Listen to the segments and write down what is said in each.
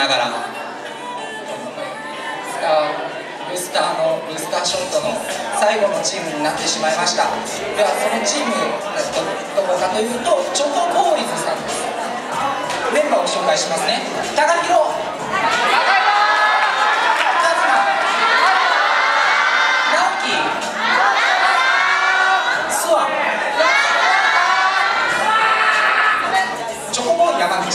ながらブースターショットの最後のチームになってしまいました。ではそのチームどこかというとチョコボーイズさんです。メンバーを紹介しますね。高弘、チョコボーイ山口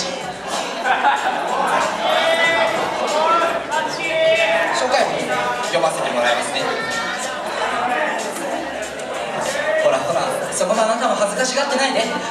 紹介文読ませてもらいますね。ほらほら、そこのあなたも恥ずかしがってないで。